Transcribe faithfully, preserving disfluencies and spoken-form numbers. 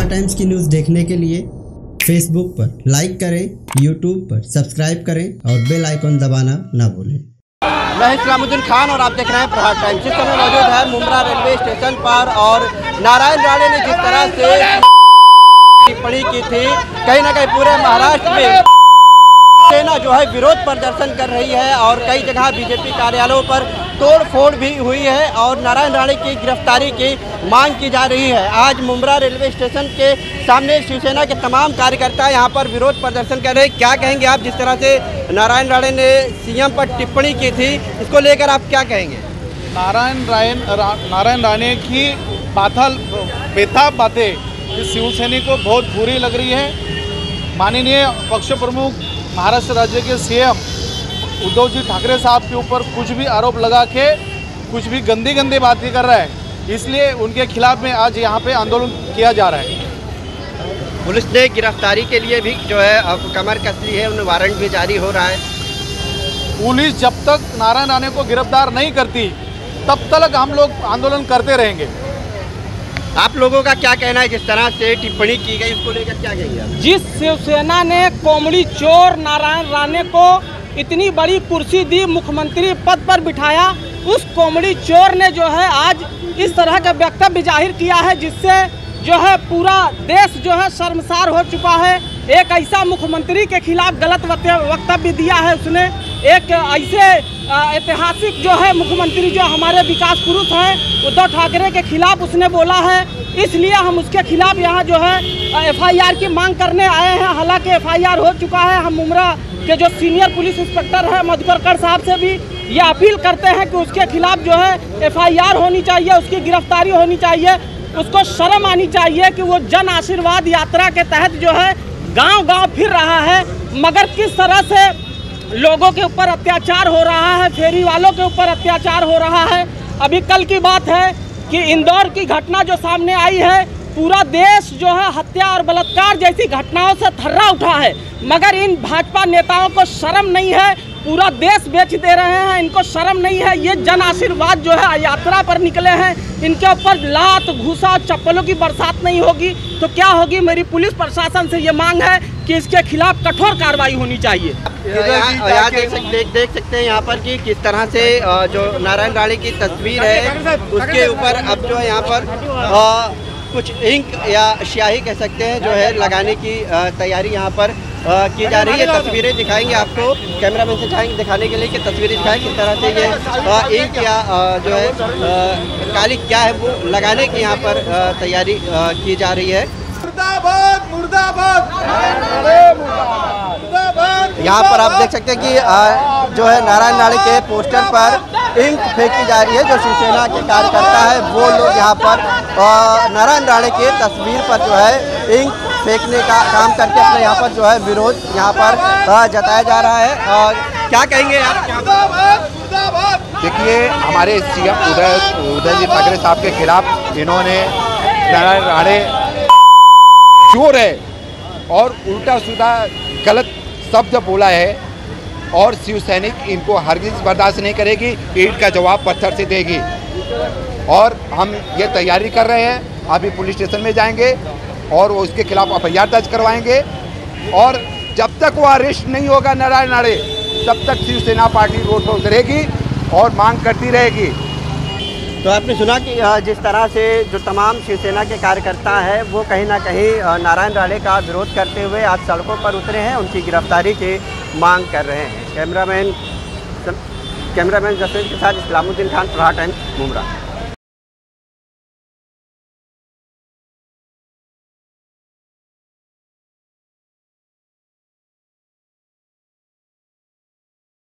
प्रहार टाइम्स की न्यूज़ देखने के लिए फेसबुक पर लाइक करें, यूट्यूब पर सब्सक्राइब करें और बेल आइकन दबाना ना भूलें। मैं इस्लामुद्दीन खान और आप देख रहे हैं प्रहार टाइम्स। इस समय मौजूद है मुंब्रा रेलवे स्टेशन पर और नारायण राणे ने जिस तरह से टिप्पणी की थी, कहीं ना कहीं पूरे महाराष्ट्र में सेना जो है विरोध प्रदर्शन कर रही है और कई जगह बीजेपी कार्यालयों पर तोड़ फोड़ भी हुई है और नारायण राणे की गिरफ्तारी की मांग की जा रही है। आज मुंब्रा रेलवे स्टेशन के सामने शिवसेना के तमाम कार्यकर्ता यहाँ पर विरोध प्रदर्शन कर रहे हैं। क्या कहेंगे आप, जिस तरह से नारायण राणे ने सीएम पर टिप्पणी की थी, इसको लेकर आप क्या कहेंगे? नारायण राणे रा, नारायण राणे की बाथल बेताब बातें इस शिवसेना को बहुत बुरी लग रही है। माननीय पक्ष प्रमुख महाराष्ट्र राज्य के सीएम उद्धव जी ठाकरे साहब के ऊपर कुछ भी आरोप लगा के कुछ भी गंदी गंदी बातें कर रहा है, इसलिए उनके खिलाफ में आज यहाँ पे आंदोलन किया जा रहा है। पुलिस ने गिरफ्तारी के लिए भी जो है अब कमर कस ली है, उन्हें वारंट भी जारी हो रहा है। पुलिस जब तक नारायण राणे को गिरफ्तार नहीं करती तब तक हम लोग आंदोलन करते रहेंगे। आप लोगों का क्या कहना है, जिस तरह से टिप्पणी की गई उसको लेकर क्या कहेंगे आप? जिस शिवसेना ने कॉमेडी चोर नारायण राणे को इतनी बड़ी कुर्सी दी, मुख्यमंत्री पद पर बिठाया, उस कॉमेडी चोर ने जो है आज इस तरह का वक्तव्य जाहिर किया है जिससे जो है पूरा देश जो है शर्मसार हो चुका है। एक ऐसा मुख्यमंत्री के खिलाफ गलत वक्तव्य दिया है उसने, एक ऐसे ऐतिहासिक जो है मुख्यमंत्री जो हमारे विकास पुरुष हैं उद्धव ठाकरे के खिलाफ उसने बोला है, इसलिए हम उसके खिलाफ यहाँ जो है एफआईआर की मांग करने आए हैं। हालांकि एफआईआर हो चुका है। हम मुंब्रा के जो सीनियर पुलिस इंस्पेक्टर है मधुकर साहब से भी ये अपील करते हैं कि उसके खिलाफ जो है एफआईआर होनी चाहिए, उसकी गिरफ्तारी होनी चाहिए। उसको शर्म आनी चाहिए कि वो जन आशीर्वाद यात्रा के तहत जो है गांव गांव फिर रहा है, मगर किस तरह से लोगों के ऊपर अत्याचार हो रहा है, फेरी वालों के ऊपर अत्याचार हो रहा है। अभी कल की बात है कि इंदौर की घटना जो सामने आई है, पूरा देश जो है हत्या और बलात्कार जैसी घटनाओं से थर्रा उठा है, मगर इन भाजपा नेताओं को शर्म नहीं है, पूरा देश बेच दे रहे हैं, इनको शर्म नहीं है। ये जन आशीर्वाद जो है यात्रा पर निकले हैं, इनके ऊपर लात घूसा चप्पलों की बरसात नहीं होगी तो क्या होगी? मेरी पुलिस प्रशासन से ये मांग है कि इसके खिलाफ कठोर कार्रवाई होनी चाहिए। यहाँ देख सकते देख सकते हैं यहाँ पर कि किस तरह से जो नारायण राणे की तस्वीर है उसके ऊपर अब जो है यहाँ पर कुछ इंक या स्याही कह सकते हैं जो है लगाने की तैयारी यहाँ पर की जा रही है। तस्वीरें दिखाएंगे आपको, कैमरामैन से चाहेंगे दिखाने के लिए कि तस्वीरें दिखाएं किस तरह से ये इंक या जो है काली क्या है वो लगाने की यहाँ पर तैयारी की जा रही है। मुर्दाबाद मुर्दाबाद यहाँ पर आप देख सकते हैं कि जो है नारायण राणे के पोस्टर पर इंक फेंकी जा रही है। जो शिवसेना के कार्यकर्ता है वो लोग यहाँ पर नारायण राणे के तस्वीर पर जो है इंक फेंकने का काम करके अपने यहाँ पर जो है विरोध यहाँ पर जताया जा रहा है। और क्या कहेंगे आप? देखिए, हमारे सीएम उदय उदय जी ठाकरे साहब के खिलाफ इन्होंने नारायण राणे चोर है और उल्टा सीधा गलत शब्द बोला है और शिव सैनिक इनको हरगिज बर्दाश्त नहीं करेगी, ईंट का जवाब पत्थर से देगी। और हम ये तैयारी कर रहे हैं, अभी पुलिस स्टेशन में जाएंगे और वो उसके खिलाफ एफ आई आर दर्ज करवाएंगे और जब तक वो अरेस्ट नहीं होगा नारायण राणे तब तक शिवसेना पार्टी रोड पर उतरेगी और मांग करती रहेगी। तो आपने सुना कि जिस तरह से जो तमाम शिवसेना के कार्यकर्ता हैं वो कहीं ना कहीं नारायण राणे का विरोध करते हुए आज सड़कों पर उतरे हैं, उनकी गिरफ्तारी की मांग कर रहे हैं। कैमरामैन कैमरामैन जसवीर के साथ इस्लामुद्दीन खान, प्रहार टाइम्स, मुंब्रा।